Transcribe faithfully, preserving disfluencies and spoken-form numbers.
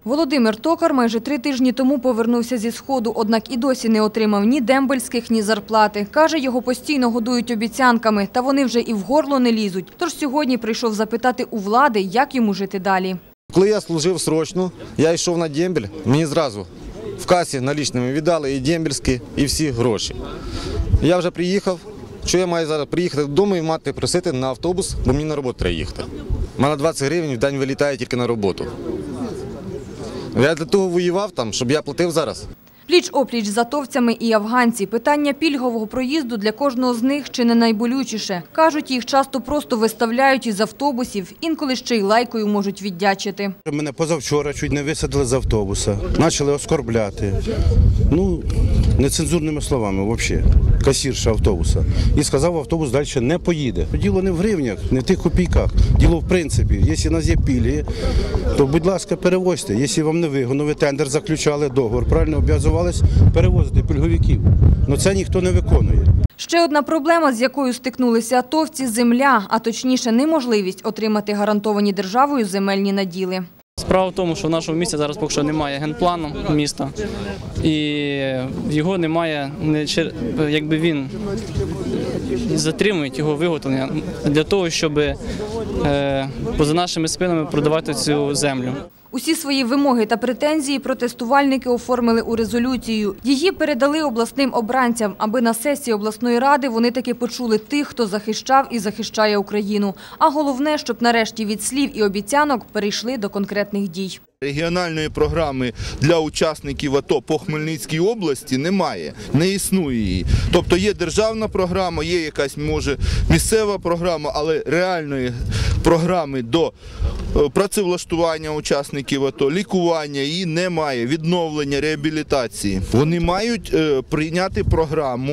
Володимир Токар майже три тижні тому повернувся зі Сходу, однак і досі не отримав ні дембельських, ні зарплати. Каже, його постійно годують обіцянками, та вони вже і в горло не лізуть. Тож сьогодні прийшов запитати у влади, як йому жити далі. Коли я служив срочно, я йшов на дембель, мені зразу в касі налічними віддали і дембельські, і всі гроші. Я вже приїхав, що я маю зараз приїхати додому і мати просити на автобус, бо мені на роботу треба їхати. У мене двадцять гривень в день вилітає тільки на роботу. Я для того воював там, щоб я платив зараз. Пліч-опліч з атовцями і афганці. Питання пільгового проїзду для кожного з них чи не найболючіше. Кажуть, їх часто просто виставляють із автобусів, інколи ще й лайкою можуть віддячити. Мене позавчора чуть не висадили з автобуса, почали оскорбляти. Ну, нецензурними словами взагалі, касірша автобуса. І сказав, автобус далі не поїде. Діло не в гривнях, не в тих копійках. Діло в принципі. Якщо у нас є пільги, то, будь ласка, перевозьте. Якщо вам не вигодно, ви тендер заключали, договор, правильно обов'язувалися перевозити пільговиків. Але це ніхто не виконує. Ще одна проблема, з якою стикнулися атовці – земля, а точніше неможливість отримати гарантовані державою земельні наділи. Справа в тому, що в нашому місті зараз поки що немає генплану міста, і його немає, якби він затримують його виготовлення для того, щоб поза нашими спинами продавати цю землю. Усі свої вимоги та претензії протестувальники оформили у резолюцію. Її передали обласним обранцям, аби на сесії обласної ради вони таки почули тих, хто захищав і захищає Україну. А головне, щоб нарешті від слів і обіцянок перейшли до конкретних дій. Регіональної програми для учасників АТО по Хмельницькій області немає, не існує її. Тобто є державна програма, є якась, може, місцева програма, але реальної програми до працевлаштування учасників АТО, лікування її немає, відновлення, реабілітації. Вони мають прийняти програму